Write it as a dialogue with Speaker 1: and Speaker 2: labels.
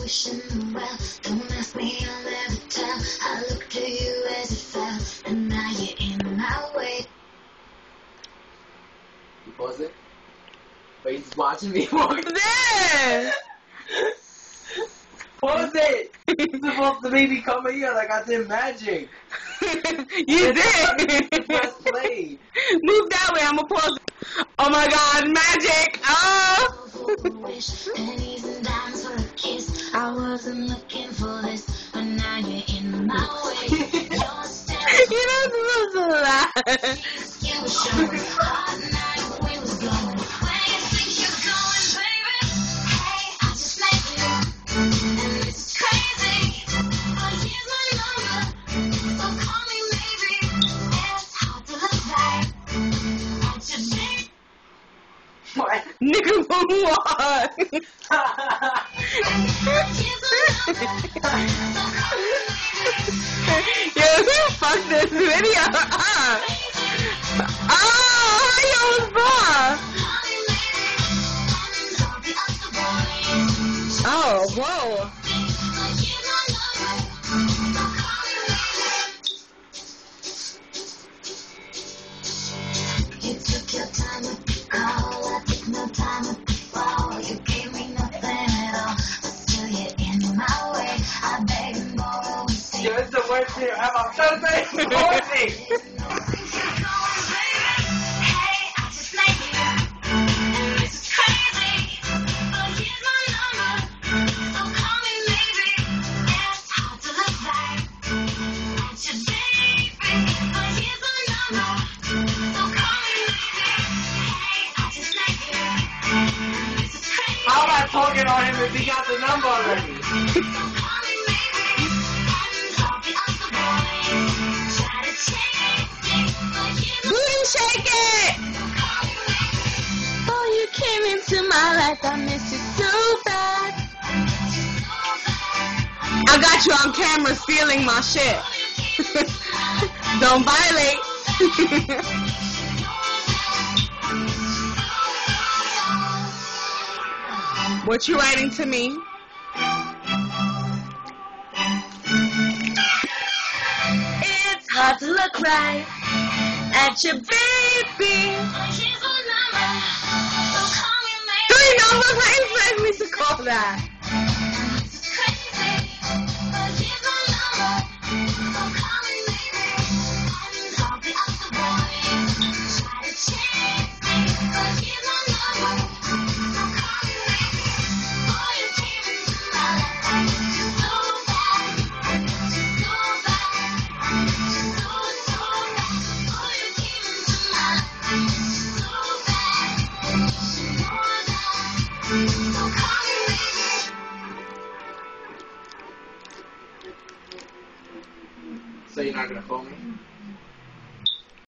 Speaker 1: wishing them well. Don't ask me, I'll never tell. I looked to you as it fell, and now you're in my way.
Speaker 2: You pause it? But he's watching me walk
Speaker 3: There!
Speaker 2: Pause it! It's supposed to make me come here like I did magic.
Speaker 3: You did!
Speaker 2: Press play.
Speaker 3: Move that way, I'ma pause it. Oh my god, magic! Oh!
Speaker 1: Pennies and dimes for a kiss. I wasn't looking for this, but now you're in my way. You're standing.
Speaker 3: You're not supposed to laugh.
Speaker 1: You were showing hot night, we was going. Where you think you're going, baby? Hey, I just met you, and this is crazy. But here's my number, so call me maybe. It's hard to look right at your face.
Speaker 2: What?
Speaker 3: Nigga, what?
Speaker 1: Here's my number, so call me maybe.
Speaker 3: Yo, who fucked this video up? Oh, yo, was Bob? Oh, whoa.
Speaker 1: You took your time with the call, I took no time with the fall. You gave me nothing at all, but still you're in my way. I beg and borrow and see.
Speaker 2: Yo, it's the worst thing ever. I'm trying to say it's pausing.
Speaker 1: Hey, I just met you, and this is crazy. But here's my number, so call me maybe. It's hard to look right at your baby. But here's my number, so call me maybe. Hey, I just met you, and this is crazy.
Speaker 2: How am I talking on him if he got the number already?
Speaker 1: So call me maybe. I'll be up the boy. Try to change me, but here's my
Speaker 3: Booty shake it! Oh, you came into my life, I miss you so bad. I got you on camera stealing my shit. Don't violate. What you writing to me? It's hard to look right at your baby. 3 numbers, I expect me to call that.
Speaker 2: So you're not gonna phone me?